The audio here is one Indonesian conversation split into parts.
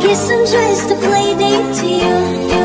kiss and tries to play date to you.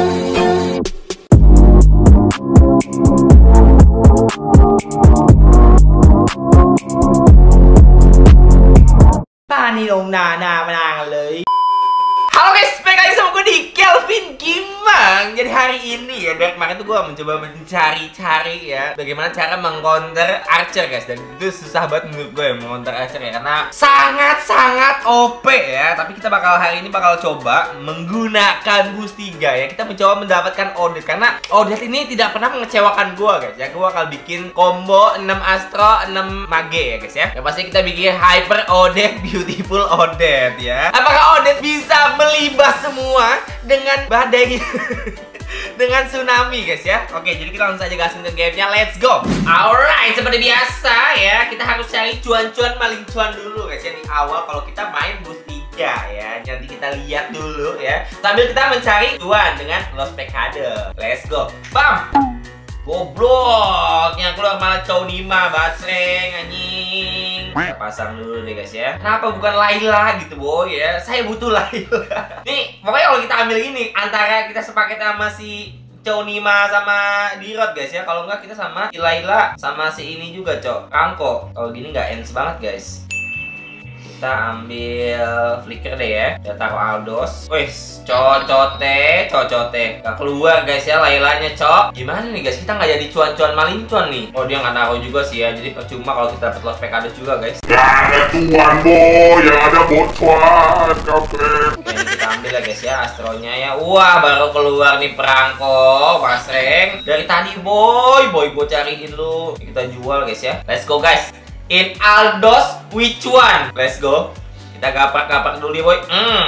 Pani dong menangเลย. Halo guys, balik lagi sama gue di Kelvin Gimang. Jadi hari ini ya, dari kemarin tuh gue mencoba mencari-cari ya bagaimana cara mengcounter Archer guys. Dan itu susah banget menurut gue ya, mengcounter Archer ya, karena sangat-sangat OP ya. Tapi kita hari ini bakal coba menggunakan boost 3 ya. Kita mencoba mendapatkan Odette, karena Odette ini tidak pernah mengecewakan gue guys ya. Gue bakal bikin combo 6 Astro, 6 Mage ya guys ya. Yang pasti kita bikin Hyper Odette, Beautiful Odette ya. Apakah Odette bisa melibas semua dengan badai dengan tsunami guys ya. Oke, jadi kita langsung aja gasin ke gamenya. Let's go. Alright, seperti biasa ya, kita harus cari cuan-cuan maling cuan dulu guys ya di awal kalau kita main boost 3 ya. Nanti kita lihat dulu ya, sambil kita mencari cuan dengan Lost Pekade. Let's go. Bam. Goblok, yang keluar malah Chownima, basreng, anjing. Kita pasang dulu deh guys ya. Kenapa bukan Layla gitu boy ya? Saya butuh Layla. Nih, pokoknya kalau kita ambil gini, antara kita sepaket sama si Chownima sama Dirot guys ya. Kalau enggak kita sama si Layla sama si ini juga cok, Rangko. Kalau gini nggak ends banget guys. Kita ambil flicker deh ya. Kita taruh Aldos. Wih, cocote. Gak keluar guys ya Laylanya cok. Gimana nih guys, kita nggak jadi cuan-cuan maling cuan nih. Oh, dia nggak naruh juga sih ya. Jadi percuma kalau kita dapat Lost Pekades juga guys. Gak ada cuan boy, yang ada bocuan. Oke, ini kita ambil ya guys ya Astronya ya. Wah, baru keluar nih Perangko, basreng. Dari tadi boy gue cariin lu. Kita jual guys ya. Let's go guys. In Aldos, which one? Let's go. Kita gapak-gapak dulu nih boy.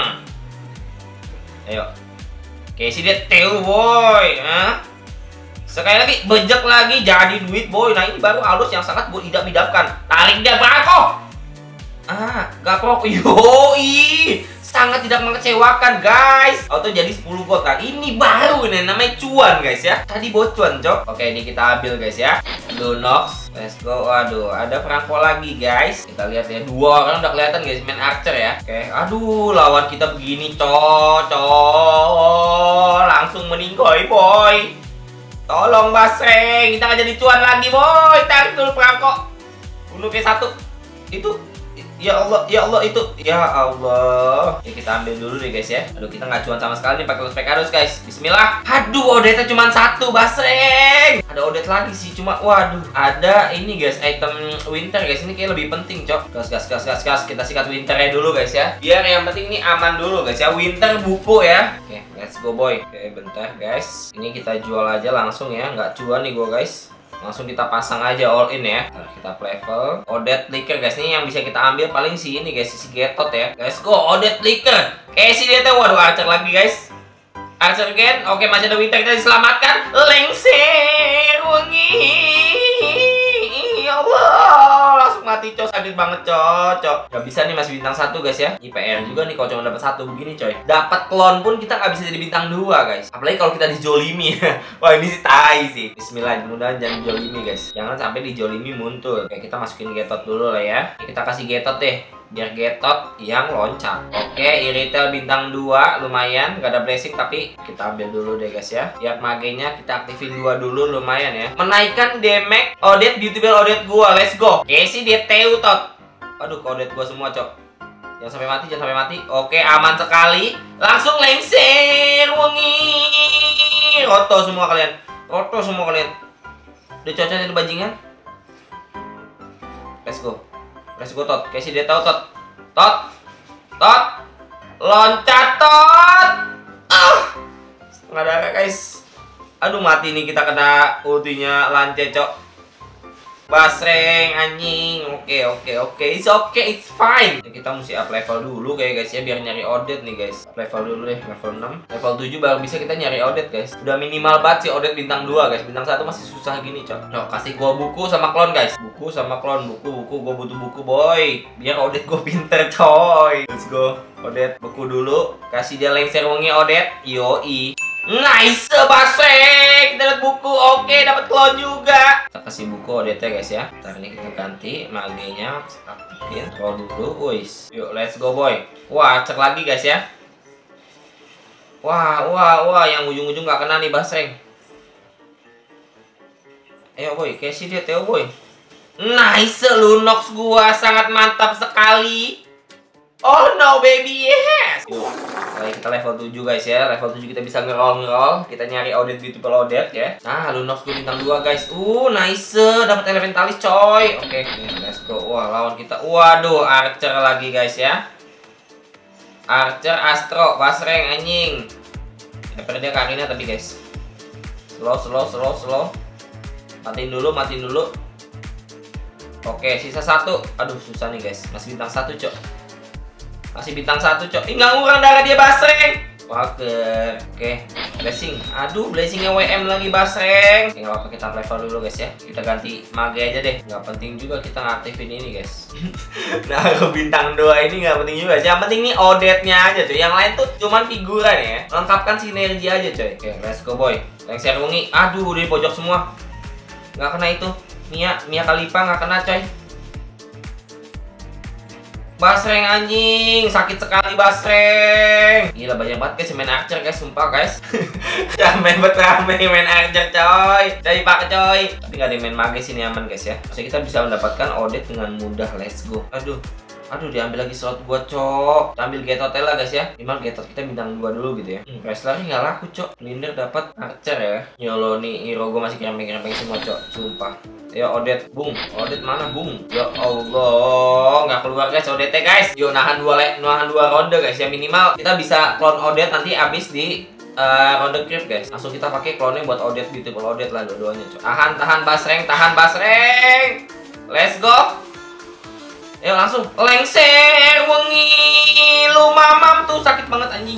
Ayo. Oke, si dia Teu boy. Sekali lagi, bejek lagi, jadi duit boy. Nah ini baru Aldos yang sangat idam-idamkan. Tarik dia Brako. Gaprok. Yoi. Sangat tidak mengecewakan guys. Auto jadi 10 gold. Nah ini baru nih, namanya cuan guys ya. Tadi bocuan cok. Oke, ini kita ambil guys ya. Lunox. Let's go. Waduh, ada Perangko lagi guys. Kita lihat ya, 2 orang udah kelihatan guys main Archer ya. Oke, aduh lawan kita begini cok. Langsung meninggoy boy. Tolong basreng, kita nggak jadi cuan lagi boy. Tarik dulu Perangko. Bunuh ke 1. Itu ya Allah itu. Ya Allah. Ya kita ambil dulu deh guys ya. Aduh, kita nggak cuan sama sekali nih pakai Lost Pekades guys. Bismillah. Aduh, Odette cuma 1 basreng. Ada Odette lagi sih, cuma waduh. Ada ini guys, item winter guys. Ini kayak lebih penting cok. Gas. Kita sikat winternya dulu guys ya. Biar yang penting ini aman dulu guys ya. Winter buku ya. Oke, let's go boy. Oke, bentar guys. Ini kita jual aja langsung ya. Nggak cuan nih gua guys. Langsung kita pasang aja all in ya. Nah, kita level Odette Flicker guys. Ini yang bisa kita ambil paling si ini guys, si Getot ya. Let's go Odette Flicker. Si dia tuh, waduh Archer lagi guys. Archer again. Oke, masih ada winter, kita diselamatkan. Lengser wangi. Ya Allah, langsung mati cok, sakit banget cok. Gak bisa nih, masih bintang 1 guys ya. IPR juga nih kalau cuma dapat 1 begini coy. Dapat klon pun kita nggak bisa jadi bintang 2 guys. Apalagi kalau kita dijolimi. Wah ini sih tai sih. Bismillah, mudah-mudahan jangan dijolimi guys. Jangan sampai dijolimi muncul. Oke, kita masukin Getot dulu lah ya. Kita kasih Getot deh, biar Getot yang loncat. Oke, Iritel bintang 2 lumayan, gak ada blessing tapi kita ambil dulu deh guys ya. Tiap magenya kita aktifin 2 dulu lumayan ya. Menaikkan damage Odette, Beautiful Odette gua. Let's go. Si dia Teu tot. Aduh, Odette gua semua cok. Jangan sampai mati. Oke, aman sekali. Langsung lengser wangi. Roto semua kalian. Udah cocok itu bajingan. Let's go tot. Si dia tahu tot. Loncat tot. Setengah darah guys. Aduh, mati nih kita kena ultinya Lance cok. Basreng anjing. Oke. It's fine. Ya, kita mesti up level dulu kayak guys ya, biar nyari Odette nih guys. Up level dulu deh, level 6. Level 7 baru bisa kita nyari Odette guys. Udah minimal banget sih Odette bintang 2 guys. Bintang 1 masih susah gini cok. Kasih gua buku sama klon guys. Buku gua butuh buku boy. Biar Odette gua pinter coy. Let's go. Odette buku dulu. Kasih dia lengser wangi Odette. Yoi. Nice basreng. Kita dapat buku. Oke, dapat klon juga. Kita kasih buku Odette guys ya. Ntar ini kita ganti magenya, aktifin. Roll dulu, guys. Yuk, let's go boy. Wah, cek lagi guys ya. Wah, yang ujung-ujung gak kena nih Basreng. Ayo boy, kasih dia Theo boy. Nice, Lunox gua sangat mantap sekali. Oh no baby, yes. Yuk, kita level 7 guys ya. Level 7 kita bisa ngerol. Kita nyari Odette Beautiful Odette ya. Nah, Lunox gue bintang 2 guys. Nice, dapat Elementalis coy. Oke, let's go. Wah, lawan kita. Waduh, Archer lagi guys ya. Archer, Astro, Basreng anjing. Daripada dia Karina tadi guys. Slow. Matiin dulu. Oke, sisa 1. Aduh, susah nih guys. Masih bintang 1, cok. Ih, nggak ngurang darah dia Basreng. Oke. Blessing. Aduh, blessingnya WM lagi Basreng. Oke, nggak apa-apa, kita level dulu guys ya. Kita ganti mage aja deh. Nggak penting juga kita ngaktifin ini guys. Nah, bintang 2 ini nggak penting juga. Yang penting nih Odette-nya aja cuy. Yang lain tuh cuman figuran ya. Lengkapkan sinergi aja coy. Oke, let's go boy. Lengser Wengi. Aduh, di pojok semua. Nggak kena itu. Mia Khalifa nggak kena coy. Basreng anjing, sakit sekali Basreng. Gila banyak banget guys main Archer guys, sumpah guys. Jangan main Archer coy. Jadi pakai coy. Tapi nggak ada yang main mage sini aman guys ya. Maksudnya kita bisa mendapatkan Odette dengan mudah, let's go. Aduh diambil lagi slot gua cok. Kita ambil Getot lah guys ya. Minimal Getot kita bintang 2 dulu gitu ya. Wrestlernya nggak laku cok. Linder dapat Archer ya. Nyolo nih hero gua masih kerempeng semua cok. Sumpah. Ya Odette, bung. Odette mana bung? Ya Allah, nggak keluar guys Odette guys. Yuk nahan dua ronde guys ya, minimal kita bisa clone Odette nanti abis di ronde creep guys. Langsung kita pakai clone buat Odette Beautiful Odette lah dua-duanya. Tahan Basreng. Let's go. Ayo langsung lengser Wengi. Lu mamam tuh sakit banget anjing.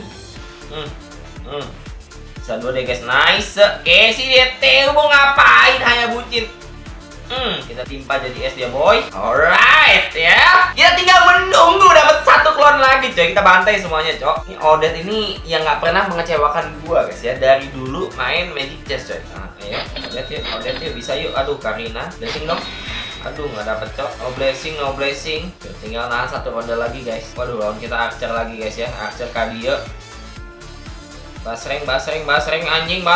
Bisa 2 deh guys. Nice. Oke, si DT mau ngapain hanya bucin. Kita timpa jadi es dia boy. Alright ya. Kita tinggal menunggu dapat 1 klon lagi coy. Kita bantai semuanya cok. Ini Odette ini yang nggak pernah mengecewakan gua guys ya. Dari dulu main Magic Chess coy. Nah, ayo Odette yuk bisa yuk. Aduh Karina, blessing dong. Aduh nggak dapet cok. No blessing. Tinggal nahan 1 ronde lagi guys. Waduh lawan kita Archer lagi guys ya. Archer Kadio. Basreng anjing.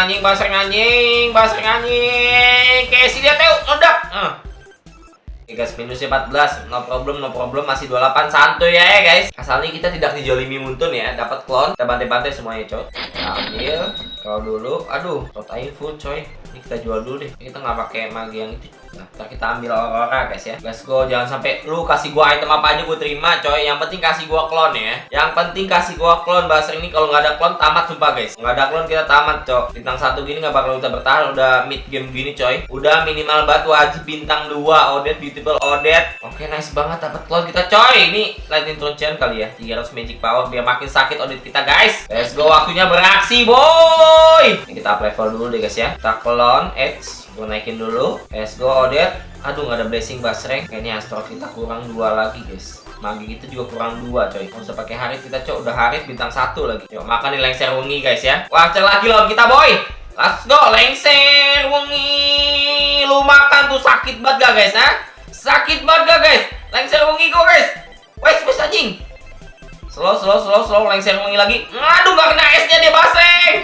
Kasih dia Theo, ledak. Oke guys, minusnya 14. No problem. Masih 28 santuy ya guys. Asalnya kita tidak dijolimi Muntun ya. Dapat clone, kita bantai-bantai semuanya coy. Kita ambil, kalau dulu. Aduh, totain full coy. Ini kita jual dulu deh. Kita nggak pakai mage yang itu. Nah, kita ambil Aurora guys ya. Let's go, jangan sampai lu kasih gua item apa aja gua terima coy. Yang penting kasih gua clone ya. Basreng ini kalau nggak ada clone tamat sumpah guys. Nggak ada clone kita tamat coy. Bintang 1 gini nggak bakal kita bertahan. Udah mid game gini coy. Udah minimal banget wajib bintang 2 Odette Beautiful Odette. Oke, nice banget dapat clone kita coy. Ini Lightning Throne Chain kali ya. 300 magic power biar makin sakit Odette kita guys. Let's go, waktunya beraksi boy. Ini kita up level dulu deh guys ya. Kita clone X. Gue naikin dulu. Let's go Odette. Aduh nggak ada blessing Basreng. Kayaknya Astro kita kurang 2 lagi guys. Magi kita juga kurang 2 coy. Nggak usah pakai Harit kita coy. Udah Harit bintang 1 lagi. Yuk makan nih lengser Wengi guys ya. Wah lagi lawan kita boy. Let's go lengser Wengi. Lu makan tuh sakit banget gak guys ha? Sakit banget gak guys? Lengser Wengi go guys. Wes anjing. Slow lengser Wengi lagi. Aduh nggak kena esnya dia Basreng.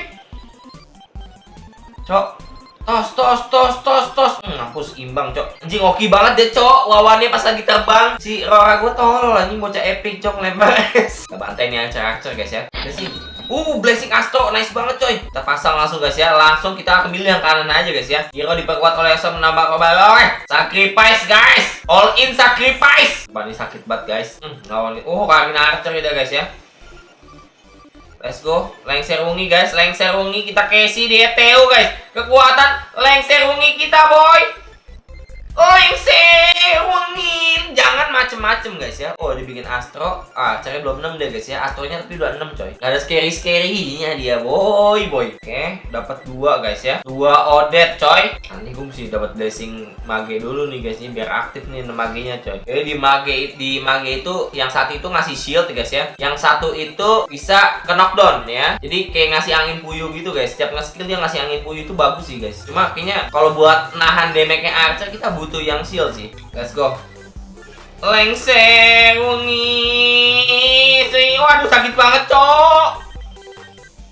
Cok. Tos. Hapus imbang, cok. Anjing oke banget deh, cok. Lawannya pas lagi terbang. Si Rora gue tolol anjing bocah epic, cok. Lempar es. Kita bantai nih Archer guys ya. Blessing. Blessing Astro. Nice banget, coy. Kita pasang langsung guys ya. Langsung kita ambil yang kanan aja guys ya. Hero diperkuat oleh Som menambah kobalor. Sacrifice, guys. All in sacrifice. Ini sakit banget, guys. Lawan. Karina Archer udah guys ya. Let's go, lengser Wengi guys, kita kasih dia Theo guys. Kekuatan lengser Wengi kita boy. Lengser Wengi, jangan macem-macem guys ya. Dibikin Astro, caranya belum 6 deh guys ya. Astronya tapi udah 6 coy. Gak ada scary-scary-nya dia boy. Oke, dapat 2 guys ya. 2 Odette coy. Nanti gue mesti dapat blessing mage dulu nih guys ya, biar aktif nih magenya coy. Jadi di mage itu yang satu itu ngasih shield guys ya. Yang satu itu bisa ke knockdown ya. Jadi kayak ngasih angin puyuh gitu guys. Setiap nge-skill dia ngasih angin puyuh itu bagus sih guys. Cuma kayaknya kalau buat nahan damage-nya Archer kita butuh yang shield sih. Let's go. Lengser Wengi. Waduh sakit banget cok.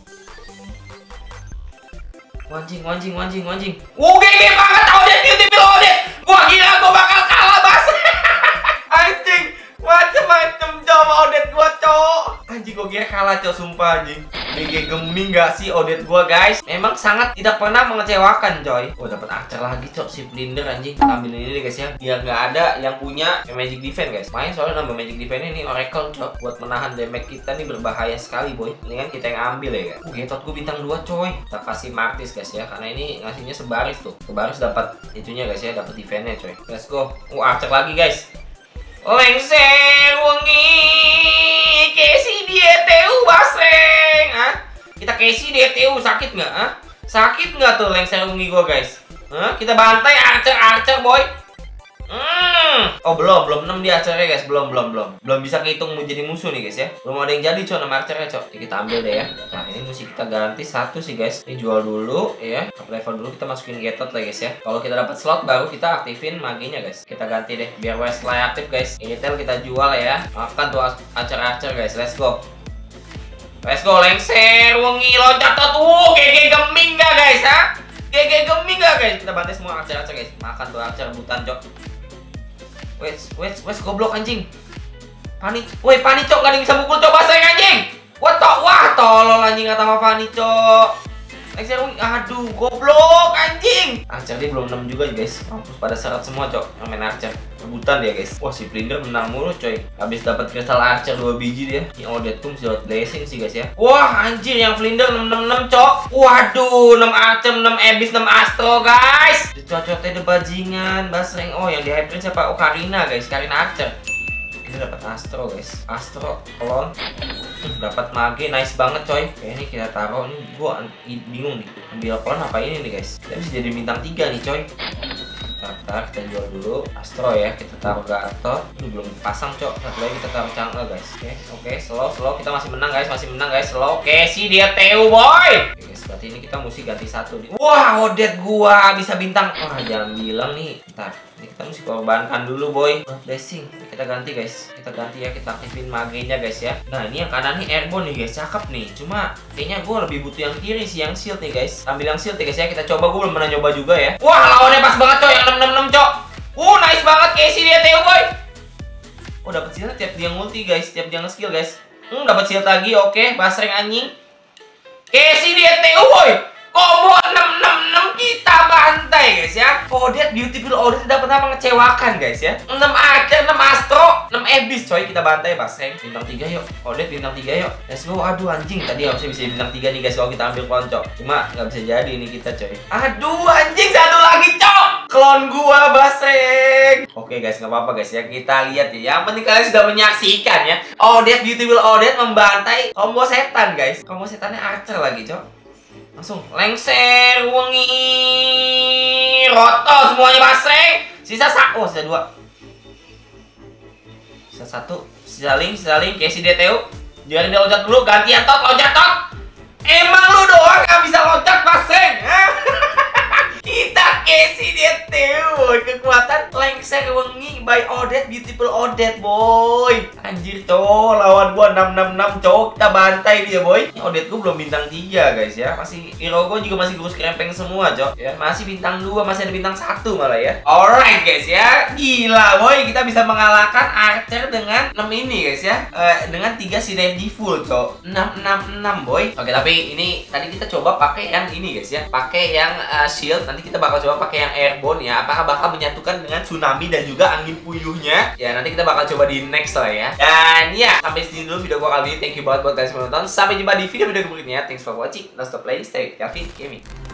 Anjing. GG banget Odet beautiful Odet. Gua kira gua bakal kalah Bas. Anjing, macem-macem coba Odet gua cok. Anjing gua kira kalah cok, sumpah anjing. GG geming gak sih Odet gua guys? Memang sangat tidak pernah mengecewakan coy. Oh dapat archer lagi cok, si blinder anjing. Kita ambil ini deh guys ya, biar nggak ada yang punya magic defense guys. Main soalnya nambah magic defense ini oracle cok, buat menahan damage kita nih berbahaya sekali boy. Ini kan kita yang ambil ya kan. Getot gua bintang 2 coy. Kita kasih Martis guys ya, karena ini ngasihnya sebaris tuh. Sebaris dapat itunya guys ya, dapat defense-nya coy. Let's go. Archer lagi guys. Lengser wengi Casey DTU Baseng. Kita Casey DTU sakit nggak? Sakit nggak tuh lengser wengi gua guys? Kita bantai archer boy. Oh belum 6 di archernya guys, belum bisa kehitung menjadi musuh nih guys ya. Belum ada yang jadi cok, nama archernya cok. Kita ambil deh ya. Nah ini mesti kita ganti satu sih guys. Ini jual dulu ya, up level dulu, kita masukin Getot lah guys ya. Kalau kita dapat slot baru kita aktifin maginya guys. Kita ganti deh biar Westlife aktif guys. Ini tel kita jual ya. Makan tuh archer guys, let's go. Lengser wengi loncat tuh. GG geming gak guys GG geming gak guys? Kita bantai semua archer guys. Makan tuh archer rebutan cok. Wes goblok anjing. Panik cok, gak ada yang bisa mukul coba sayang anjing. Wah tolol anjing kata sama Fanny cok. Aduh goblok anjing. Archer dia belum 6 juga guys. Mampus pada syarat semua cok yang main archer. Rebutan dia guys. Wah si blinder menang mulu coy. Habis dapat kristal archer 2 biji dia. Ini Odet tuh mesti dapat blessing sih guys ya. Wah anjir yang blinder 666 cok. Waduh 6 archer 6 abyss 6 astro guys. Dicocotnya bajingan Basreng. Oh yang di hype siapa? Oh Karina guys, Karina archer. Kita dapat astro guys, astro klon, dapat mage, nice banget coy. Oke ini kita taruh, ini gua bingung nih ambil klon apa ini nih guys. Kita bisa jadi bintang 3 nih coy. Bentar, kita jual dulu astro ya, kita taruh Gatot. Ini belum pasang cok, satu lagi kita taruh Chang'e guys. Oke, slow, kita masih menang guys, slow. Oke sih dia TU boy. Oke guys, berarti ini kita mesti ganti satu. Wah Odet gua bisa bintang. Wah jangan bilang nih, bentar. Ini kita mesti korbankan dulu boy. Blessing. Kita ganti guys. Kita ganti ya, kita aktifin magenya guys ya. Nah ini yang kanan nih airborne nih guys, cakep nih. Cuma kayaknya gue lebih butuh yang kiri sih, yang shield nih guys. Ambil yang shield ya guys ya. Kita coba, gue belum pernah nyoba juga ya. Wah lawannya pas banget coy, yang 666 cok. Nice banget Casey dia Theo boy. Oh dapat shield tiap dia multi guys, tiap dia nge-skill guys. Dapat shield lagi, oke. Basreng anjing. Casey dia Theo boy. Combo 666 kita bantai guys ya. Odet beautiful Odet tidak pernah mengecewakan guys ya. 6 archer, 6 astro, 6 abyss coy, kita bantai Baseng. Bintang 3 yuk. Odet bintang 3 yuk. Let's go. Aduh anjing, tadi harusnya bisa bintang 3 nih guys kalau kita ambil klon cok. Cuma nggak bisa jadi ini kita coy. Aduh anjing, satu lagi cok. Klon gua Baseng. Oke guys, nggak apa-apa guys ya. Kita lihat ya. Yang penting kalian sudah menyaksikan ya. Odet beautiful Odet membantai combo setan guys. Combo setannya archer lagi cok. Langsung lengser wengi roto semuanya Baseng. Sisa 2. Sisa 1. Sisa link Casey DTU. Biarin dia loncat dulu, gantian loncat tot. Emang lu doang gak bisa loncat Baseng? Kita Casey DTU boy. Kekuatan lengser wengi by Odet beautiful Odet boy. Anjir cowok, lawan gua 666 cowok, kita bantai dia boy. Ini Odet gua belum bintang 3 guys ya. Masih hero gua juga masih gurus krempeng semua cok ya. Masih bintang 2, masih ada bintang 1 malah ya. Alright guys ya. Gila boy, kita bisa mengalahkan archer dengan 6 ini guys ya. Dengan 3 sinergi full cok. 666 boy. Oke tapi ini tadi kita coba pakai yang ini guys ya. Pakai yang shield. Nanti kita bakal coba pakai yang airborne ya. Apakah bakal menyatukan dengan tsunami dan juga angin puyuhnya? Ya nanti kita bakal coba di next lah ya. Dan ya sampai sini dulu video gua kali ini. Thank you banget buat kalian semua nonton. Sampai jumpa di video-video berikutnya. Thanks for watching. Don't stop playing. Stay with Kevin Gaming.